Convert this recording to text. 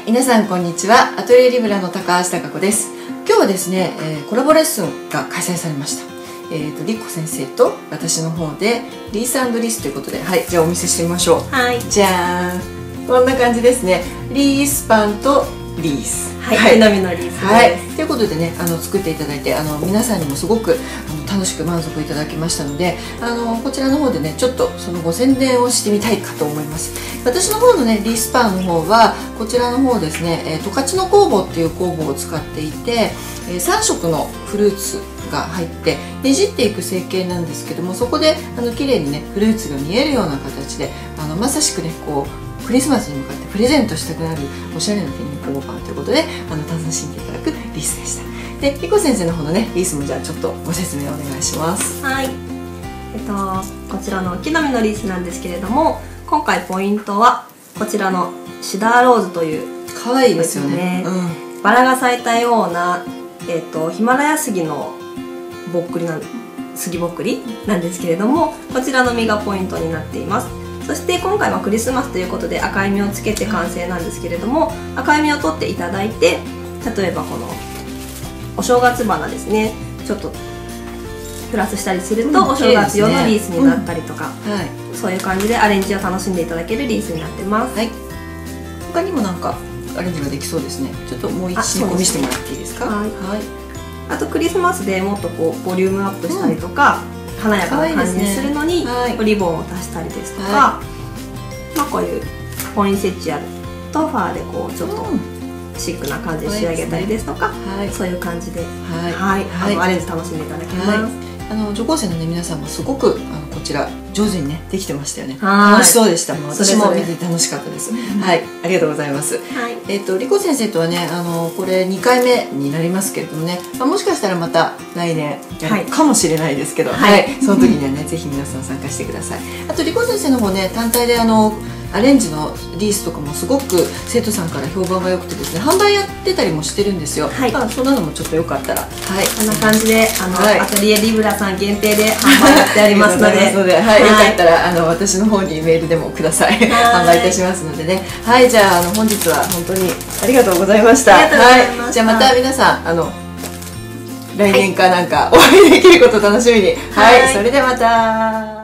皆さんこんにちは。アトリエリブラの高橋貴子です。今日はですね、コラボレッスンが開催されました。リコ先生と私の方でリース&リースということで、はい、じゃあお見せしてみましょう。 はい。 じゃーん。こんな感じですね。リースパンとリース。 はい。木の実のリースです。 はい。ということでね、作っていただいて、皆さんにもすごく楽しく満足いただきましたので、こちらの方でね、ちょっとそのご宣伝をしてみたいかと思います。私の方のね、リースパンの方は、こちらの方ですね、十勝の工房っていう工房を使っていて、3色のフルーツが入ってねじっていく成形なんですけども、そこで綺麗にねフルーツが見えるような形でまさしくねこうクリスマスに向かってプレゼントしたくなるおしゃれな手に工房ということで楽しんでいただくリースでした。で、リコ先生の方のねリースもじゃあちょっとご説明お願いします。 はい。こちらの木の実のリースなんですけれども、今回ポイントはこちらのシダーローズという可愛いですよね。 バラが咲いたようなヒマラヤ杉の杉ぼっくりなんですけれども、こちらの実がポイントになっています。そして今回はクリスマスということで赤い実をつけて完成なんですけれども、赤い実を取っていただいて、例えばこのお正月花ですね、ちょっとプラスしたりするとお正月用のリースになったりとか、そういう感じでアレンジを楽しんでいただけるリースになってます。 はい、他にもなんかアレンジができそうですね。ちょっともう一個見せてもらっていいですか。はい。 あとクリスマスでもっとこうボリュームアップしたりとか、華やかな感じにするのにリボンを足したりですとか、まあこういうポインセチアとファーでこうちょっとシックな感じで仕上げたりですとか、そういう感じでアレンジ楽しんでいただけます。 女高生のね皆さんもすごくこちら上手にねできてましたよね。楽しそうでした。私も見て楽しかったです。はい、ありがとうございます。リコ先生とはねこれ2回目になりますけれどもね、もしかしたらまた来年やるかもしれないですけど、その時にはねぜひ皆さん参加してください。あとリコ先生の方ね単体でアレンジのリースとかもすごく生徒さんから評判が良くてですね、販売やってたりもしてるんですよ。そんなのもちょっとよかったら、こんな感じでアトリエリブラさん限定で販売やってありますので、 よかったら私の方にメールでもください。販売いたしますのでね。はい、じゃあ本日は本当にありがとうございました。じゃあまた皆さん来年かなんかお会いできることを楽しみに。はい、それではまた。